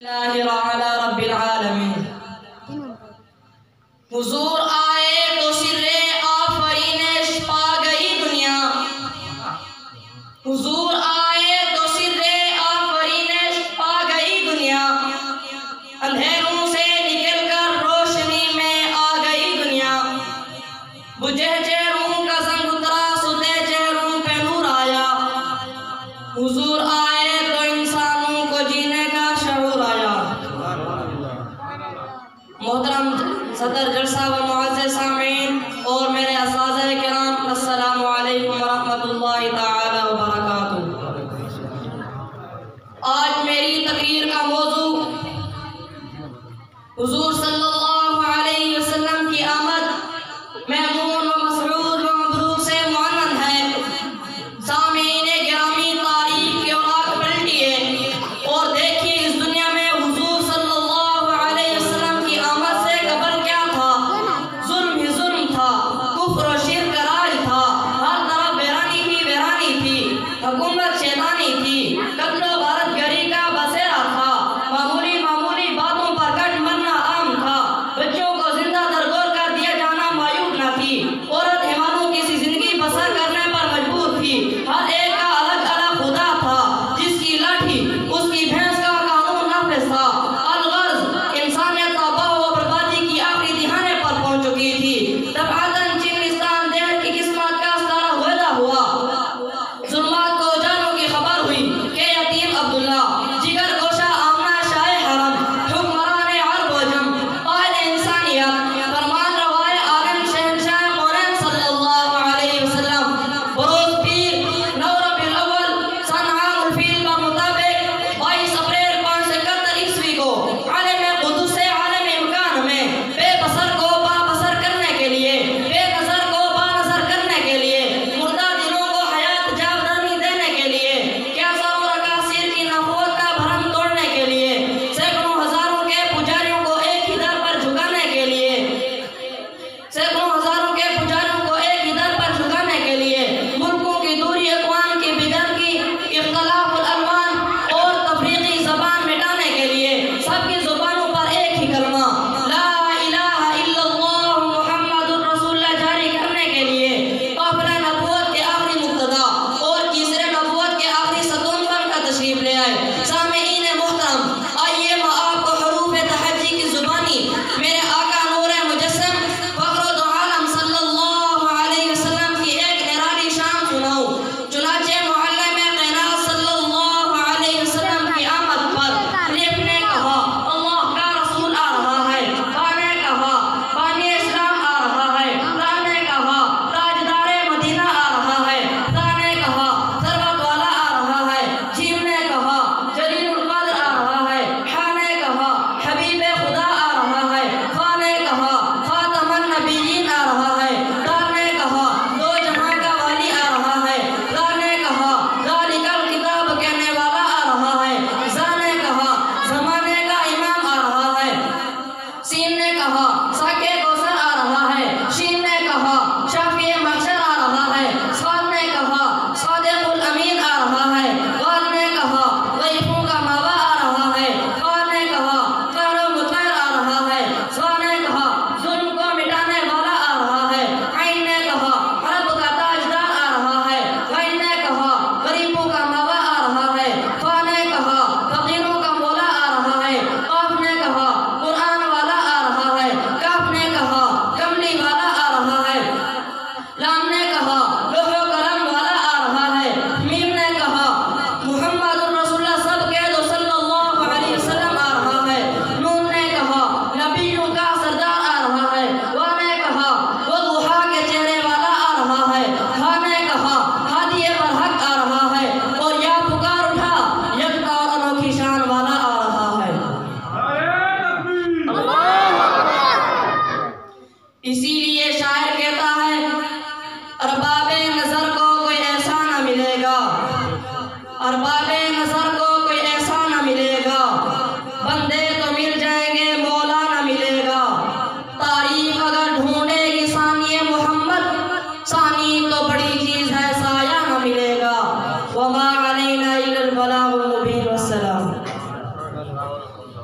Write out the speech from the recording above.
हुजूर आए तो सिर्रे आफरीनेश पा गई दुनिया। हुजूर आए तो सिर्रे आफरीनेश पा गई दुनिया। अंधेरों से निकलकर रोशनी में आ गई दुनिया। बुझे चेहरों का संग उतरा, सुते चेहरों पे नूर आया। हुजूर आए तो इंसानों को जीने का शऊर आया। मोहतरम सदर जलसा व मुअज़्ज़ज़ सामीन और मेरे असातिज़े किराम, अस्सलामु अलैकुम व रहमतुल्लाहि तआला व बरकातुहू। आज मेरी तकरीर का मौजू हुजूर सल्लल्लाहु अलैहि वसल्लम की आमद महमूद व मसरूर व मबरूक से मुअन्नत है। सामीन गिरामी, तारीख के औराक पलटिए और देखिए इस दुनिया में हुजूर सल्लल्लाहु अलैहि वसल्लम की आमद से कबल क्या था। जुल्म ही जुल्म था, कुफ्र और शिर्क का राज था। हर तरफ वीरानी ही वीरानी थी, हुकूमत शैतानी थी, कत्लो गारतगरी का बसेरा था। मामूली मामूली बातों पर कट मरना आम था। बच्चों को जिंदा दरगोर कर दिया जाना मायूब न थी। औरत हिमानों किसी जिंदगी बसर करने पर मजबूर थी। हर एक का अलग अलग खुदा था, जिसकी लाठी उसकी भैंस का कानून नाफिज था। अलगर्ज इंसानियत तबाह व बर्बादी की आखिरी दिहाने पर पहुंच चुकी थी। दफातन चिंगिस्तान देश की किस्मत का सितारा हुएदा हुआ। जुल्मात को जानों की खबर हुई कि यतीम अब्दुल्ला, जिगर गोशा आमना शाह हरम, हुक्मरान अरब व जम, कायद इंसानियत, फरमान रवाए आलम शहंशाह मौलाना सल्लल्लाहु अलैहि वसल्लम, बरोज पीर 9 रबीउल अव्वल सन आमुल फील के मुताबिक 22 अप्रैल 571 ईस्वी को आलम कुदस से आलम इम्कान में बेबसर को बाबसर करने के लिए, बेनज़र को बानज़र करने के लिए, मुर्दा दिलों को हयात जावदानी देने के लिए, क्या सरों रकासीर की नबूवत का भरम तोड़ने के लिए, सैकड़ों हजारों के पुजारियों को एक ही दर पर झुकाने के लिए, सैकड़ों हजारों के पुजारियों को एक ही दर पर झुकाने के लिए, मुल्कों की दूरी, अक़वाम की बिगड़गी, इख्तिलाफुल अलवान और तफरीकी ज़बान मिटाने के लिए, सबकी ज़ुबानों पर एक ही कलमा ला इलाहा इल्लल्लाह मुहम्मदुर रसूलुल्लाह जारी करने के लिए, काफ़िला नबूवत के आखिरी मुक्तदा और तीसरे नबूवत के आखिरी सतून बनकर तशरीफ ले आए। सामीईन मोहतरम, आइए मैं आपको हरूफ तहज्जी की ज़ुबानी मेरे आका नूर मुजस्सम फ़ख्र दो आलम सल्लल्लाहु अलैहि वसल्लम की एक निराली शान सुनाऊं। चुनाचे मोहल्ले में क़ैनात सल्लल्लाहु अलैहि वसल्लम की आमद पर लिफ ने कहा, अल्लाह का रसूल आ रहा है। बा ने कहा, बानी इस्लाम आ रहा है। रा ने कहा, ताजदारे मदीना आ रहा है। ता ने कहा, सरवत वाला आ रहा है। जीम ने कहा, जलीलुल क़द्र आ रहा है। हा ने कहा, हबीबे खुदा आ रहा है। खा ने कहा, खातमुन नबिय्यीन आ रहा है। दाल ने कहा, दो जहां का वाली आ रहा है। ला ने कहा, ज़ालिकल किताब कहने वाला आ रहा है। ज़ा ने कहा, ज़माने का इमाम आ रहा है। सीन ने कहा, साके कौसर आ रहा है। शीन ने कहा, शाफ़िए महशर आ रहा है। स्वाद ने कहा, सादिकुल अमीन आ रहा है। गाल ने कहा, ज़ईफ़ों का मावा आ रहा है। क़ाल ने कहा, क़हरो मुतहर आ रहा है। ज़ा ने कहा, ज़ुल्म को मिटाने वाला आ रहा है। ऐन ने कहा, अरब का ताजदार आ रहा है। ग़ैन ने कहा, गरीबों का मावा आ रहा है। फ़ा ने कहा, फ़कीरों का मौला आ रहा है। क़ाफ ने कहा, कुरान वाला आ रहा है। काफ ने कहा, कमली वाला आ रहा है। लाम ने कहा, लोहो कलम वाला आ रहा है। मीम ने कहा, मुहम्मदुर रसूलुल्लाह सब कह दो सल्लल्लाहु अलैहि वसल्लम आ रहा है। नून ने कहा, नबियों का सरदार आ रहा है। वा ने कहा, वो दुहा के चेहरे वाला आ रहा है। हा ने कहा, हादिए पर हक आ रहा है। और या पुकार उठा, यकता और अनोखी शान वाला आ रहा है। इसीलिए शायर कहता है, अरबाबे नजर को कोई ऐसा न मिलेगा, अरबाबे नजर को कोई ऐसा न मिलेगा, बंदे तो मिल जाएंगे मौला न मिलेगा। तारीख अगर ढूंढेगी सानिए मोहम्मद, सानी तो बड़ी चीज है साया न मिलेगा। वमा अलैना इल्लल बलागुल मुबीन। वस्सलाम।